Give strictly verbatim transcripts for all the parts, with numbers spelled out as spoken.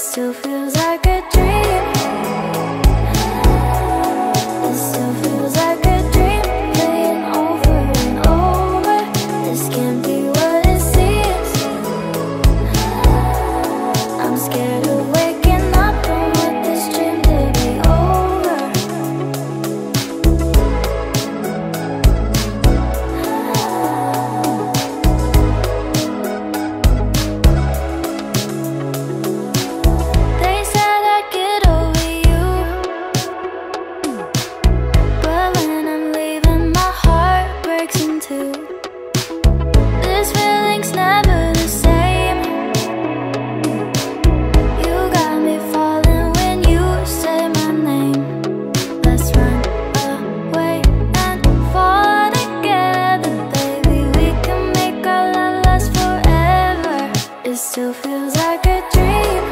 still feels like a dream. It still feels like a dream, playing over and over. This can't be what it seems. I'm scared of waking up and want this dream to be over. They said I'd get over you, but when I'm leaving my heart breaks in two. This feeling's never the same. You got me falling when you say my name. Let's run away and fall together, baby. We can make our love last forever. It still feels like a dream.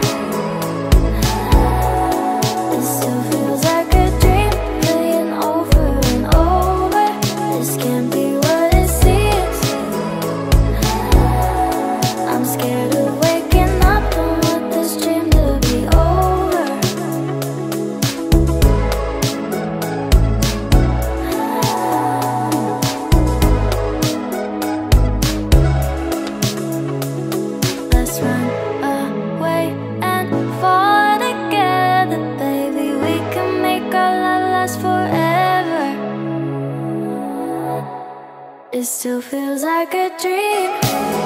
It still feels like a dream, playing over and over. This can't be what it seems. I'm scared of waking up and want this dream to be over. Let's run away and fall together, baby. We can make our love last forever. It still feels like a dream.